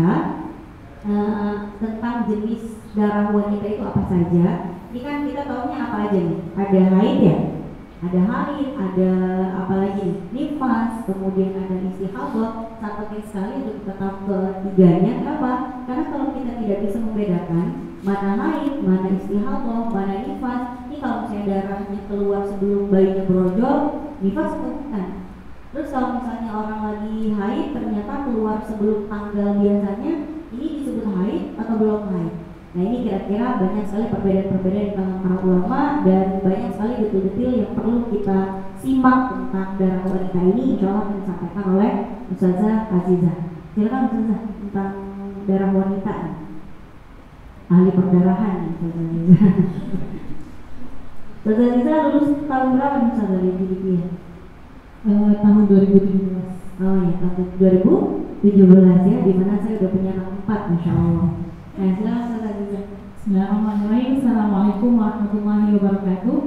tentang jenis darah wanita itu apa saja. Ini kan kita tahunya apa aja nih? Ada haid ya, ada haid, ada apa lagi nih? Nifas, kemudian ada istihadah. Sangat penting sekali untuk kita tahu ketiganya. Kenapa? Karena kalau kita tidak bisa membedakan mana haid, mana istihadah, mana nifas, ini kalau misalnya darahnya keluar sebelum bayinya brojol, nifas atau bukan? Terus kalau misalnya orang lagi haid ternyata keluar sebelum tanggal biasanya, ini disebut haid atau belum haid? Nah, ini kira-kira banyak sekali perbedaan-perbedaan di kalangan para ulama dan banyak sekali detil-detil yang perlu kita simak tentang darah wanita ini. Insya Allah akan disampaikan oleh Ustazah Azizah. Silakan Ustazah tentang darah wanita, ahli perdarahan Ustazah Azizah. Ustazah Azizah lulus tahun berapa nih Ustazah Azizah? Tahun 2017. Oh ya, tahun 2017 ya, dimana saya udah punya anak 4, Masya Allah. Nah, silakan Ustazah Azizah. Bismillahirrahmanirrahim. Assalamualaikum warahmatullahi wabarakatuh.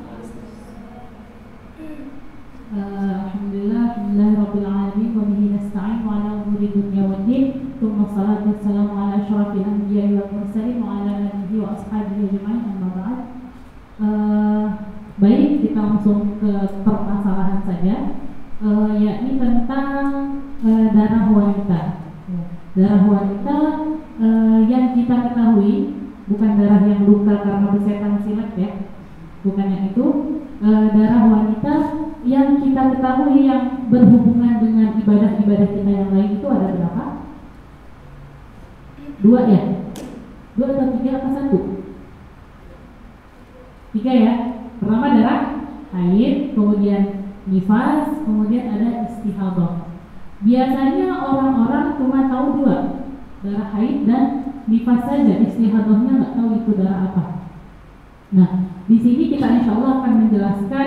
Alhamdulillah, alhamdulillahirabbil alamin wa bihi nasta'in wa ala umuri dunya waddin. Tsumma shalatu wassalamu ala asyrafil anbiya'i wal mursalin wa ala alihi wa ashabihi ajma'in, amma ba'd. Baik, kita langsung ke permasalahan saja, yakni tentang darah wanita. Darah wanita yang kita ketahui bukan darah yang luka karena bersetan silat ya, bukan yang itu. Darah wanita yang kita ketahui yang berhubungan dengan ibadah-ibadah kita yang lain itu ada berapa? 2 ya? 2 atau 3 apa 1? 3 ya. Pertama darah haid, kemudian nifas, kemudian ada istihadah. Biasanya orang-orang cuma tahu 2, darah haid dan nifas saja, istihadahnya nggak tahu itu darah apa. Nah, di sini kita insya Allah akan menjelaskan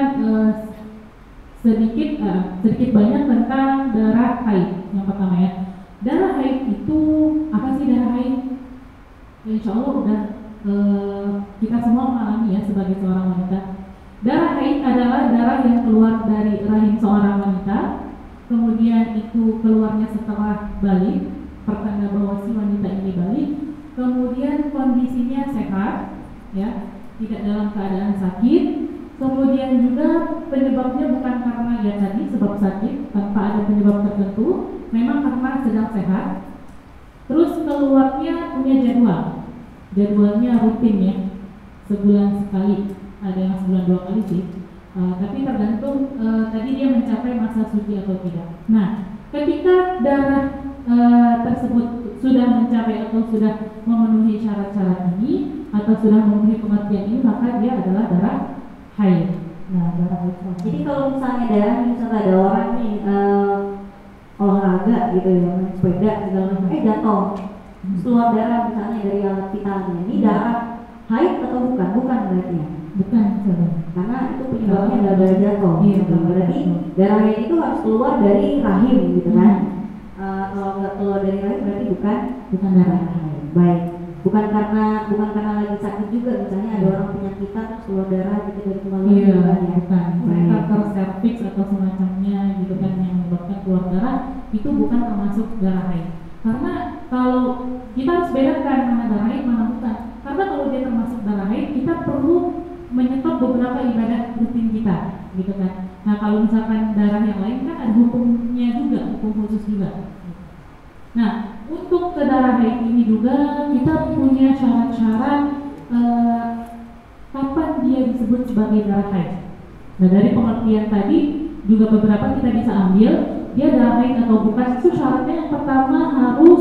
sedikit banyak tentang darah haid. Yang pertama ya, darah haid itu apa sih darah haid? Insya Allah udah kita semua mengalami ya sebagai seorang wanita. Darah haid adalah darah yang keluar dari rahim seorang wanita, kemudian itu keluarnya setelah balik, pertanda bahwa si wanita ini balik, kemudian kondisinya sehat, ya, tidak dalam keadaan sakit, kemudian juga penyebabnya bukan karena ya tadi sebab sakit tanpa ada penyebab tertentu, memang karena sedang sehat. Terus keluarnya punya jadwalnya rutin ya, sebulan sekali, ada yang sebulan 2 kali sih, tapi tergantung tadi dia mencapai masa suci atau tidak. Nah, ketika darah tersebut sudah mencapai atau sudah memenuhi syarat-syarat ini atau sudah memenuhi pengertian ini, maka dia adalah darah haid. Nah, darah haid. Jadi kalau misalnya darah, misalnya ada orang nih olahraga gitu ya, main sepeda segala macam, jatuh, keluar darah misalnya dari alat vitalnya, ini darah haid atau bukan? Bukan berarti ya? Bukan, karena itu penyebabnya adalah darah jatuh. Iya, berarti darah haid itu harus keluar dari rahim gitu kan? Kalau nggak keluar dari rahim berarti bukan darah haid. Baik, bukan karena lagi sakit juga, misalnya ada orang penyakitan terus keluar darah gitu dari kemaluan. Iya, ya? bukan. Kanker serviks atau semacamnya gitu kan yang menyebabkan keluar darah, itu bukan termasuk darah haid. Karena kalau kita harus bedakan mana darah haid mana bukan. Karena kalau dia termasuk darah haid, kita perlu menyetop beberapa ibadah rutin kita, gitu kan. Nah, kalau misalkan darah yang lain kan ada hukumnya juga, hukum khusus juga. Nah, untuk ke darah haid ini juga kita punya syarat-syarat kapan dia disebut sebagai darah haid. Nah, dari pengertian tadi juga beberapa kita bisa ambil dia darah haid atau bukan. Itu syaratnya yang pertama harus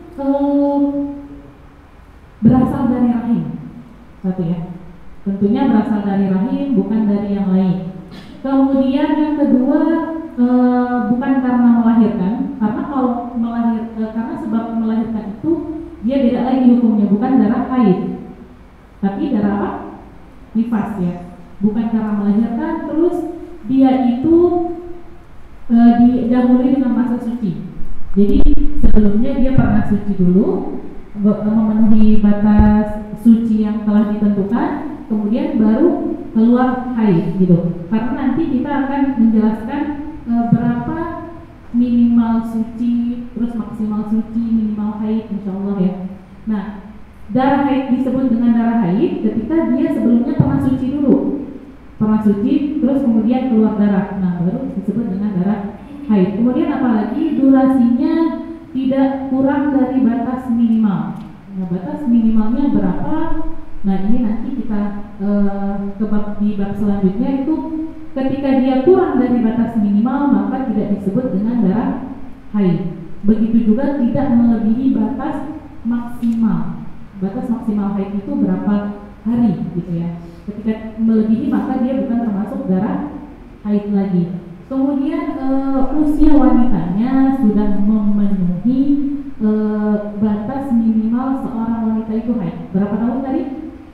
berasal dari rahim, satu ya. Tentunya berasal dari rahim, bukan dari yang lain. Kemudian yang kedua bukan karena melahirkan, karena kalau karena sebab melahirkan itu dia beda lagi hukumnya, bukan darah haid, tapi darah apa? Nifas ya. Bukan karena melahirkan, terus dia itu didahului dengan masa suci. Jadi sebelumnya dia pernah suci dulu, memenuhi batas suci yang telah ditentukan, kemudian baru keluar haid gitu. Karena nanti kita akan menjelaskan berapa minimal suci terus maksimal suci, minimal haid, insya Allah ya. Nah, darah haid disebut dengan darah haid ketika dia sebelumnya pernah suci dulu, pernah suci, terus kemudian keluar darah. Nah, baru disebut dengan darah haid. Kemudian apalagi durasinya tidak kurang dari batas minimal. Nah, batas minimalnya berapa? Nah, ini nanti kita di bab selanjutnya itu ketika dia kurang dari batas minimal maka tidak disebut dengan darah haid. Begitu juga tidak melebihi batas maksimal. Batas maksimal haid itu berapa hari gitu ya. Ketika melebihi maka dia bukan termasuk darah haid lagi. Kemudian usia wanitanya sudah memenuhi batas minimal seorang wanita itu haid. Berapa tahun tadi?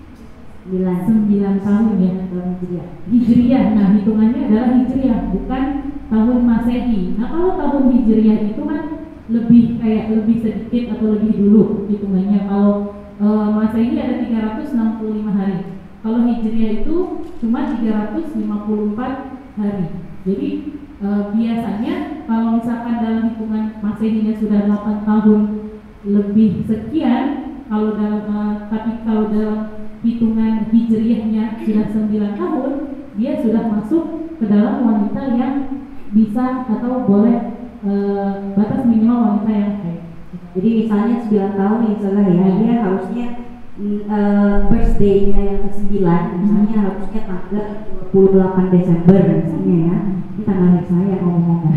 9 tahun ya. Hijriyah. Nah, hitungannya adalah hijriyah, bukan tahun Masehi. Nah, kalau tahun hijriyah itu kan lebih sedikit atau lebih dulu hitungannya. Kalau Masehi ada 365 hari. Kalau hijriyah itu cuma 354 hari. Jadi biasanya kalau misalkan dalam hitungan Masehinya sudah 8 tahun lebih sekian, tapi kalau dalam hitungan hijriyahnya sudah 9 tahun, dia sudah masuk ke dalam wanita yang bisa atau boleh batas minimal wanita yang haid. Jadi misalnya 9 tahun misalnya ya, dia harusnya birthday-nya yang ke-9 misalnya harusnya tanggal 28 Desember misalnya ya. Ini tanggal lahir saya ngomong-ngomong.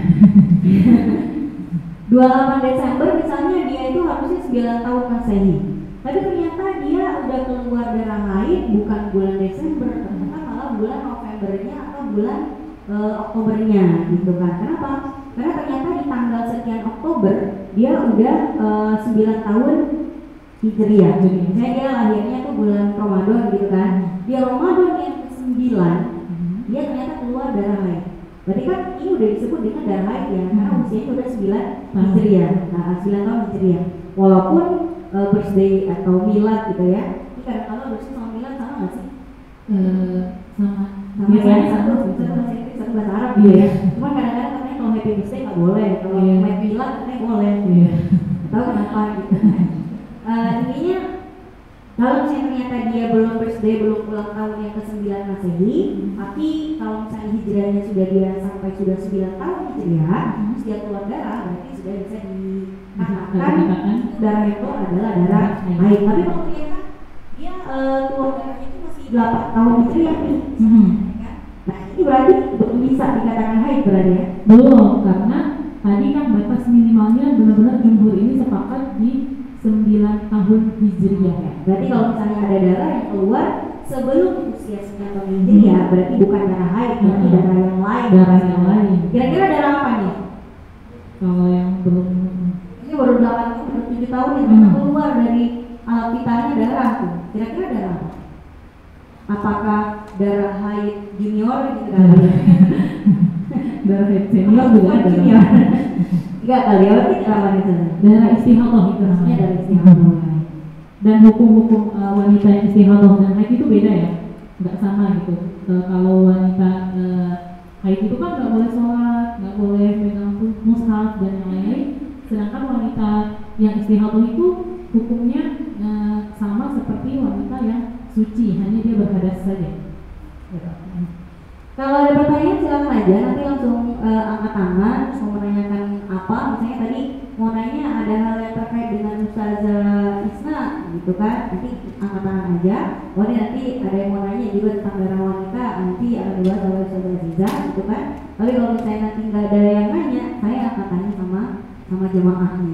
28 Desember misalnya dia itu harusnya 9 tahun Masehi. Tapi ternyata dia udah keluar darah haid bukan bulan Desember, ternyata malah bulan Novembernya atau bulan Oktobernya gitu kan. Kenapa? Karena ternyata di tanggal sekian Oktober dia udah 9 tahun Hijriyah. Misalnya dia lahirnya tuh bulan Ramadan gitu kan. Dia Ramadan yang ke-9 dia ternyata keluar darah haid. Berarti kan ini udah disebut dengan darah haid ya, karena usianya udah 9 Hijriyah. Nah, 9 tahun Hijriyah. Walaupun birthday atau milad gitu ya. Ini kadang-kadang harusnya sama milad sama nggak sih? Sama ya, satu bahasa Inggris, satu bahasa Arab gitu ya. Cuma kadang-kadang katanya kalau happy birthday nggak boleh, kalau happy milad katanya boleh. Tahu kenapa gitu? Intinya kalau misalnya ternyata dia belum birthday, belum ulang tahun yang ke-9 Masehi, tapi kalau misalnya hijrahnya sudah dia sampai sudah 9 tahun hijrah, terus dia keluar darah, berarti sudah bisa dikatakan darah itu adalah darah haid. Tapi kalau ternyata dia keluar darahnya itu masih 8 tahun hijrah nih, nah ini berarti belum bisa dikatakan haid berarti ya? Belum, karena tadi kan batas minimalnya benar-benar jumhur ini sepakat di 9 tahun hijriyah ya. Berarti kalau misalnya ada darah yang keluar sebelum usia 9 tahun hijriyah, berarti bukan darah haid, berarti darah yang lain. Darah yang lain. Kira-kira darah apa nih? Kalau yang belum, ini baru 8 tahun, baru 7 tahun yang keluar dari pitanya darah tuh. Kira-kira darah apa? Apakah darah haid junior gitu kan? darah haid senior juga ada. Enggak kali ya, berarti apa itu? Darah istihadah itu namanya. Darah istihadah. Dan hukum-hukum wanita yang istihadah dan haid itu beda ya, nggak sama gitu. Kalau wanita haid itu kan nggak boleh sholat, nggak boleh pegang mushaf dan yang lain-lain. Sedangkan wanita yang istihadah itu hukumnya sama seperti wanita yang suci, hanya dia berhadas saja. Kalau ada pertanyaan silakan aja, nanti langsung angkat tangan, mau menanyakan apa, misalnya tadi mau nanya ada hal yang terkait dengan Ustazah Isna gitu kan, nanti angkat tangan aja. Oh ini nanti ada yang mau nanya juga tentang darah wanita, nanti akan dibahas oleh Ustazah Aziza gitu kan. Tapi kalau misalnya nanti nggak ada yang nanya, saya akan tanya sama jemaahnya.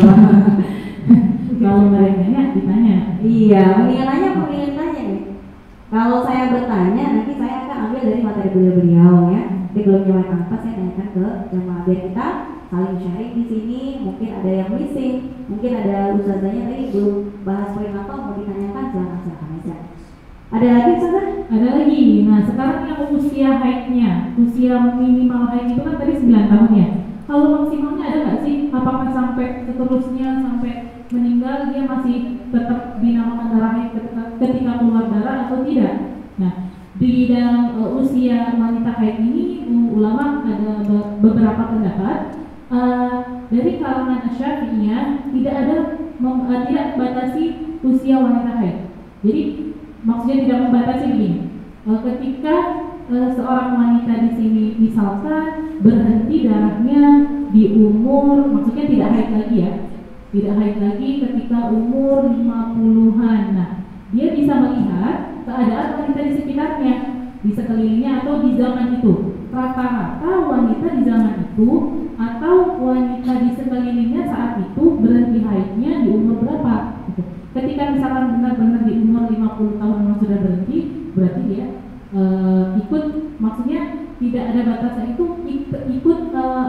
Kalau mereka nanya ditanya. Iya, mendingan nanya apa mendingan tanya nih? Kalau saya bertanya, nanti saya akan ambil dari materi beliau ya. Jadi belum jawab apa, saya tanyakan ke jemaah biar kita saling sharing di sini. Mungkin ada yang missing, mungkin ada ustazahnya tadi belum bahas poin apa, mau ditanyakan silakan aja. Ada lagi Ustazah? Ada lagi. Nah sekarang yang usia haidnya, usia minimal haid itu kan tadi 9 tahun ya. Kalau maksimalnya ada nggak sih? Apakah sampai seterusnya sampai meninggal dia masih tetap dinamakan darah haid ketika keluar darah atau tidak? Nah, di dalam usia wanita haid ini ulama ada beberapa pendapat. dari kalangan Asy-Syafi'iyah tidak ada tidak membatasi usia wanita haid. Jadi maksudnya tidak membatasi begini. Ketika seorang wanita di sini misalkan berhenti darahnya di umur, maksudnya tidak haid lagi ya, tidak haid lagi ketika umur 50-an. Nah, dia bisa melihat keadaan wanita di sekitarnya, di sekelilingnya atau di zaman itu. Rata-rata wanita di zaman itu atau wanita di sekelilingnya saat itu berhenti haidnya di umur berapa? Gitu. Ketika misalkan benar-benar di umur 50 tahun memang sudah berhenti, berarti dia ikut, maksudnya tidak ada batasan, itu ikut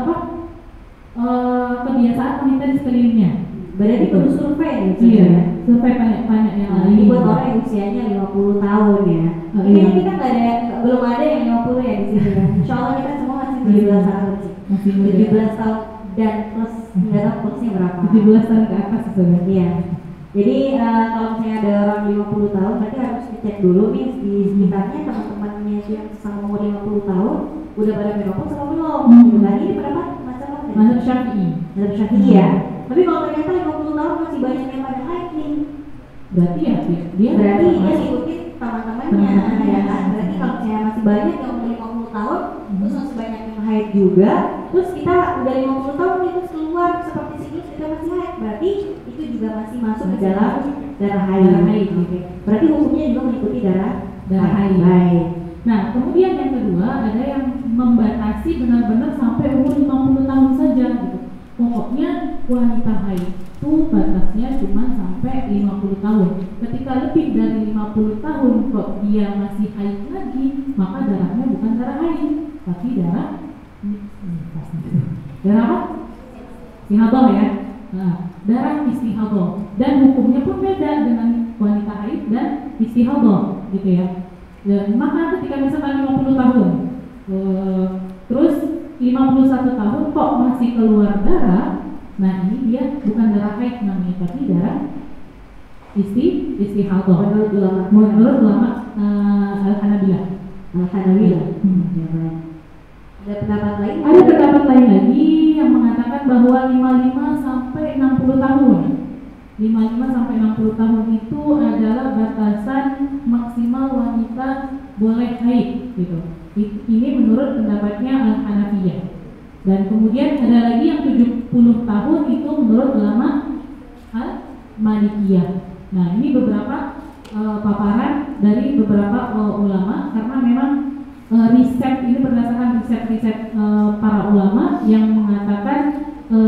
kebiasaan wanita di sekelilingnya. Berarti perlu survei nih, iya, survei banyak yang ini buat orang yang usianya 50 tahun ya. Ini kita nggak ada, belum ada yang 50 ya di sini ya. Insya Allah kita semua masih 17 tahun sih. Masih 17 tahun dan plus, nggak tahu plusnya berapa. 17 tahun ke atas sebenarnya. Iya. Jadi kalau misalnya ada orang 50 tahun, berarti harus dicek dulu nih di sekitarnya teman-temannya yang sama umur 50 tahun udah pada menopause sama belum. Gitu kan, ini pendapat macam-macam. Mazhab Syafi'i. Mazhab Syafi'i ya. Tapi kalau ternyata 50 tahun masih banyak yang pada haid nih, berarti ya dia berarti dia ikutin teman-temannya ya kan. Berarti kalau misalnya masih banyak yang umur 50 tahun, terus masih banyak yang haid juga, terus kita udah 50 tahun nih terus keluar seperti siklus kita masih haid, berarti itu juga masih masuk ke dalam darah haid. Oke. Berarti hukumnya juga mengikuti darah haid. Baik. Nah, kemudian yang kedua ada yang membatasi benar-benar sampai umur 50 tahun saja gitu. Pokoknya wanita haid itu batasnya cuma sampai 50 tahun. Ketika lebih dari 50 tahun kok dia masih haid lagi, maka darahnya bukan darah haid, tapi darah apa? Istihadah ya. Nah, darah istihadah. Dan hukumnya pun beda dengan wanita haid dan istihadah, gitu ya. Dan maka ketika misalkan 50 tahun, terus 51 tahun kok masih keluar darah, nah ini dia bukan darah haid namanya, tapi darah istihadah. Menurut ulama Al-Hanabilah. Al-Hanabilah. Ada pendapat lain? Ada pendapat lain lagi yang mengatakan bahwa 55 sampai 60 tahun. 55 sampai 60 tahun itu adalah batasan maksimal wanita boleh haid gitu. Ini menurut pendapatnya Al-Hanafiyah. Dan kemudian ada lagi yang 70 tahun itu menurut ulama Al-Malikiyah. Nah, ini beberapa paparan dari beberapa ulama, karena memang riset ini berdasarkan riset para ulama yang mengatakan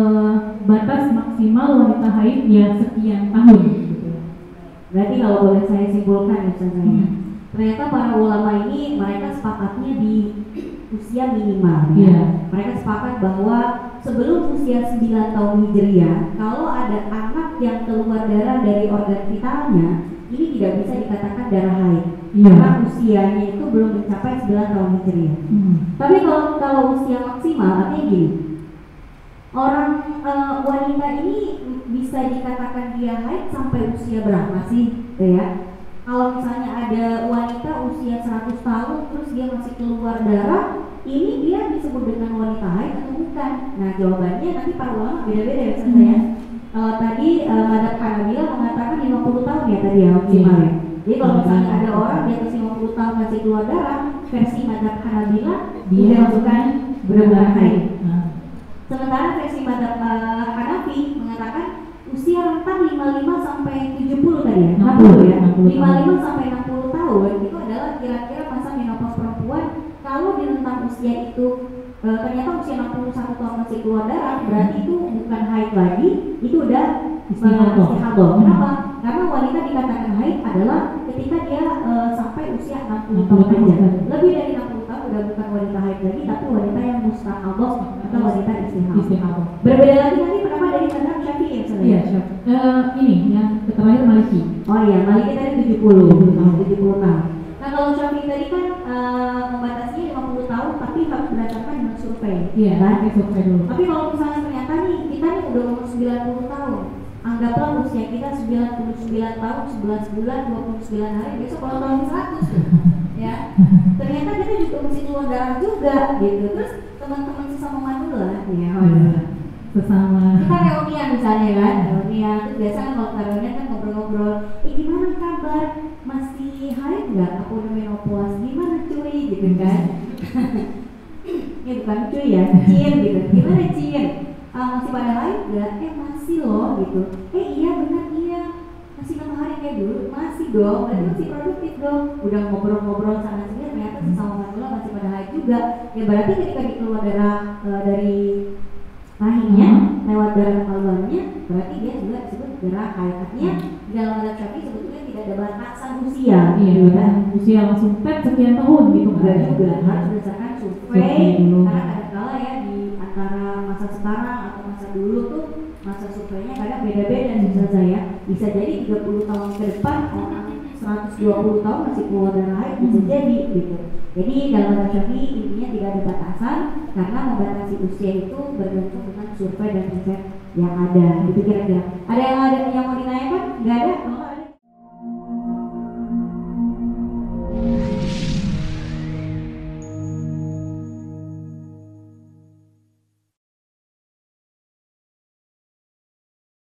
batas maksimal wanita haid ya sekian tahun gitu. Berarti kalau boleh saya simpulkan misalnya, ternyata para ulama ini mereka sepakatnya di usia minimal ya. Mereka sepakat bahwa sebelum usia 9 tahun Hijriah, kalau ada anak yang keluar darah dari organ vitalnya, ini tidak bisa dikatakan darah haid. Karena usianya itu belum mencapai 9 tahun Hijriah. Tapi kalau usia maksimal, artinya gini, orang wanita ini bisa dikatakan dia haid sampai usia berapa sih? Ya. Kalau misalnya ada wanita usia 100 tahun terus dia masih keluar darah, ini dia disebut dengan wanita haid atau bukan? Nah, jawabannya nanti para ulama beda-beda ya saya. Tadi Mazhab Hanabilah mengatakan 50 tahun ya tadi ya maksimal ya. Jadi kalau misalnya ada orang di atas 50 tahun masih keluar darah, versi Mazhab Hanabilah dia bukan benar-benar haid. Sementara versi Mazhab Hanafi mengatakan usia rentang 55 sampai 70 tadi ya, 60 ya. 55 sampai 60 tahun itu adalah kira-kira masa menopause perempuan. Kalau di rentang usia itu ternyata usia 61 tahun masih keluar darah, berarti itu bukan haid lagi, itu udah istihadah. Kenapa? Karena wanita dikatakan haid adalah ketika dia sampai usia 60 tahun aja. Lebih dari 60 tahun udah bukan wanita haid lagi, tapi wanita yang mustahadah atau wanita istihadah. Berbeda lagi nanti pendapat dari Mazhab Syafi'i ya sebenarnya. Ini yang terakhir Maliki. Oh iya, Maliki tadi 70 tahun. Nah, kalau Syafi'i tadi kan membatasinya 50 tahun, tapi harus berdasarkan dengan survei. Iya, kan? Survei dulu. Tapi kalau misalnya ternyata nih kita nih udah umur 90 tahun, anggaplah usia kita 99 tahun, 11 bulan, 29 hari, besok kalau tahun 100 ya. Ternyata kita juga mesti keluar darah juga gitu. Terus teman-teman sesama manula ya. Sesama. Kita reunian misalnya kan, reunian itu biasa kan kalau kita reunian kan ngobrol-ngobrol, gimana kabar, masih haid nggak, aku udah menopause, gimana cuy gitu kan. Ini bukan cuy ya, cin gitu, gimana cin, masih pada haid nggak, masih loh gitu, iya benar iya, masih 6 hari kayak dulu, masih dong, berarti masih produktif dong, udah ngobrol-ngobrol sana sini, ternyata sesama manusia masih pada haid juga, ya berarti ketika dikeluar darah dari rahimnya lewat darah kemaluannya, berarti dia juga disebut darah haid. Artinya dalam mazhab Syafi'i sebetulnya tidak ada batasan usia. Iya, kan? Usia langsung sekian tahun gitu Enggak kan? juga, harus berdasarkan survei. Karena kadang-kala ya di antara masa sekarang atau masa dulu tuh masa surveinya kadang beda-beda bisa saya. Bisa jadi 30 tahun ke depan orang 120 tahun masih keluar darah haid, bisa jadi gitu. Jadi dalam mazhab Syafi'i intinya tidak ada batasan karena membatasi usia itu bergantung dengan survei dan riset yang ada. Itu kira-kira. Ada yang mau ditanyakan? Nggak ada?